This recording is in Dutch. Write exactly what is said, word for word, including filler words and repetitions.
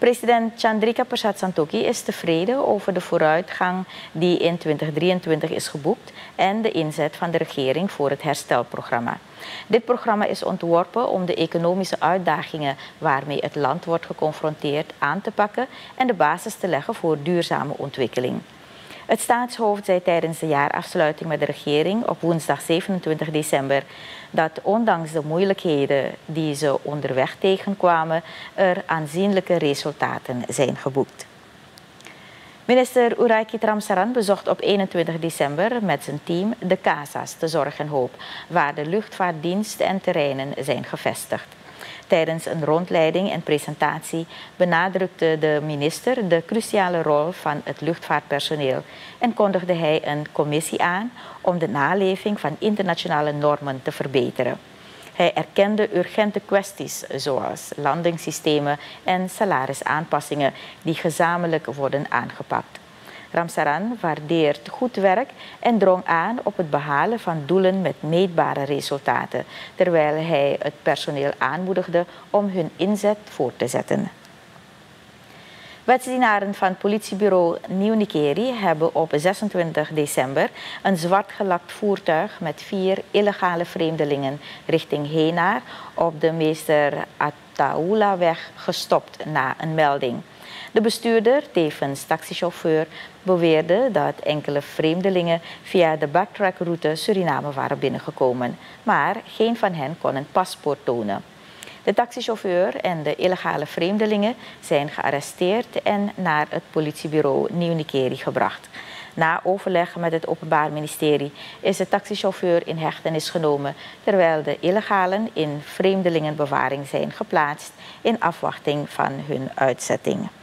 President Chandrika Persat Santokhi is tevreden over de vooruitgang die in tweeduizend drieëntwintig is geboekt en de inzet van de regering voor het herstelprogramma. Dit programma is ontworpen om de economische uitdagingen waarmee het land wordt geconfronteerd aan te pakken en de basis te leggen voor duurzame ontwikkeling. Het staatshoofd zei tijdens de jaarafsluiting met de regering op woensdag zevenentwintig december dat ondanks de moeilijkheden die ze onderweg tegenkwamen, er aanzienlijke resultaten zijn geboekt. Minister Uraykit Ramsaran bezocht op eenentwintig december met zijn team de Casa's te Zorg en Hoop, waar de luchtvaartdiensten en terreinen zijn gevestigd. Tijdens een rondleiding en presentatie benadrukte de minister de cruciale rol van het luchtvaartpersoneel en kondigde hij een commissie aan om de naleving van internationale normen te verbeteren. Hij erkende urgente kwesties zoals landingssystemen en salarisaanpassingen die gezamenlijk worden aangepakt. Ramsaran waardeert goed werk en drong aan op het behalen van doelen met meetbare resultaten, terwijl hij het personeel aanmoedigde om hun inzet voort te zetten. Wetsdienaren van politiebureau Nieuw-Nikeri hebben op zesentwintig december een zwart gelakt voertuig met vier illegale vreemdelingen richting Henaar op de Meester Attaoulaweg gestopt na een melding. De bestuurder, tevens taxichauffeur, beweerde dat enkele vreemdelingen via de backtrackroute Suriname waren binnengekomen, maar geen van hen kon een paspoort tonen. De taxichauffeur en de illegale vreemdelingen zijn gearresteerd en naar het politiebureau Nieuw-Nikeri gebracht. Na overleg met het Openbaar Ministerie is de taxichauffeur in hechtenis genomen, terwijl de illegalen in vreemdelingenbewaring zijn geplaatst in afwachting van hun uitzetting.